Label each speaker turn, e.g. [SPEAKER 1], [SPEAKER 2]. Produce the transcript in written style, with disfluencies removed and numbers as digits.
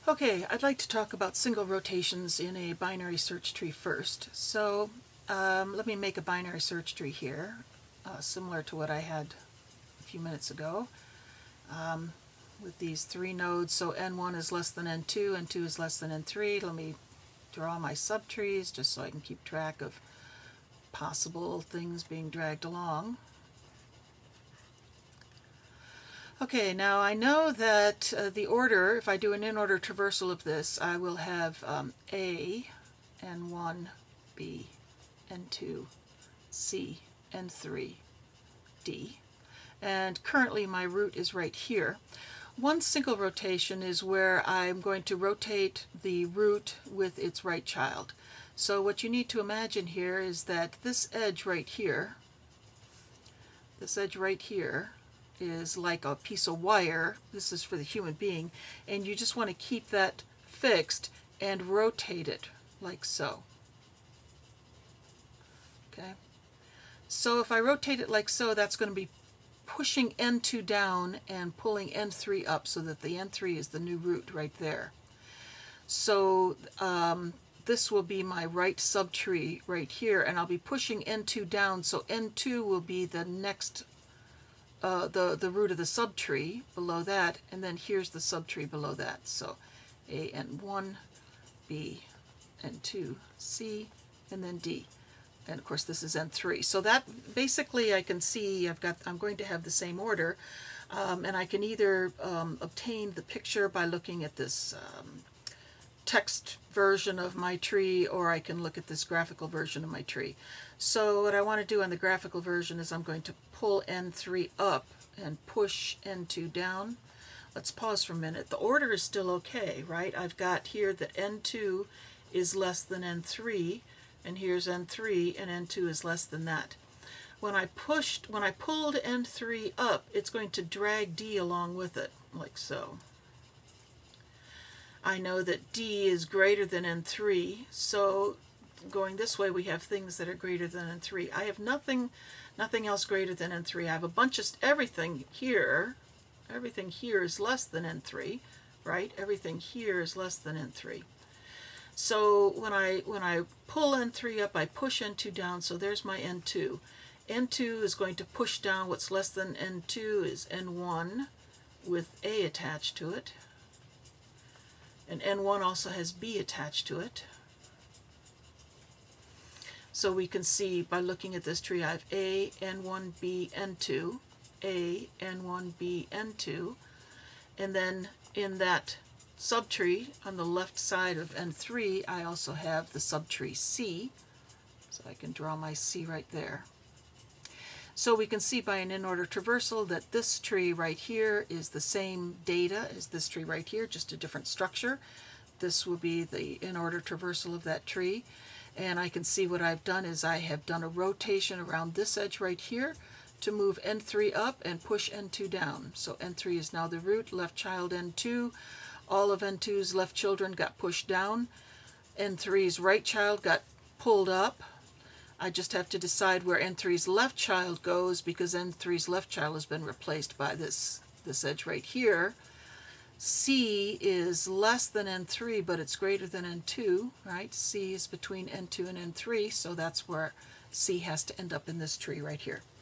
[SPEAKER 1] Okay, I'd like to talk about single rotations in a binary search tree first. So let me make a binary search tree here, similar to what I had a few minutes ago, with these three nodes. So n1 is less than n2, n2 is less than n3. Let me draw my subtrees just so I can keep track of possible things being dragged along. Okay, now I know that the order, if I do an in-order traversal of this, I will have A, N1, B, N2, C, N3, D. And currently my root is right here. One single rotation is where I'm going to rotate the root with its right child. So what you need to imagine here is that this edge right here, is like a piece of wire. This is for the human being, and you just want to keep that fixed and rotate it like so. Okay, so if I rotate it like so, that's going to be pushing N2 down and pulling N3 up so that the N3 is the new root right there. So this will be my right subtree right here, and I'll be pushing N2 down, so N2 will be the next the root of the subtree below that, and then here's the subtree below that. So A, N1, B, N2, C, and then D. And of course this is N3. So that basically I can see I'm going to have the same order, and I can either obtain the picture by looking at this text version of my tree, or I can look at this graphical version of my tree. So what I want to do on the graphical version is I'm going to pull N3 up and push N2 down. Let's pause for a minute. The order is still okay, right? I've got here that N2 is less than N3, and here's N3, and N2 is less than that. When I pulled N3 up, it's going to drag D along with it, like so. I know that D is greater than N3, so going this way we have things that are greater than N3. I have nothing else greater than N3. I have a bunch of everything here is less than N3, right? Everything here is less than N3. So when I pull N3 up, I push N2 down, so there's my N2. N2 is going to push down what's less than N2 is N1 with A attached to it. And N1 also has B attached to it. So we can see by looking at this tree, I have A, N1, B, N2, A, N1, B, N2, and then in that subtree on the left side of N3, I also have the subtree C, so I can draw my C right there. So we can see by an in-order traversal that this tree right here is the same data as this tree right here, just a different structure. This will be the in-order traversal of that tree. And I can see what I've done is I have done a rotation around this edge right here to move N3 up and push N2 down. So N3 is now the root, left child N2. All of N2's left children got pushed down. N3's right child got pulled up. I just have to decide where N3's left child goes, because N3's left child has been replaced by this edge right here. C is less than N3, but it's greater than N2, right? C is between N2 and N3, so that's where C has to end up in this tree right here.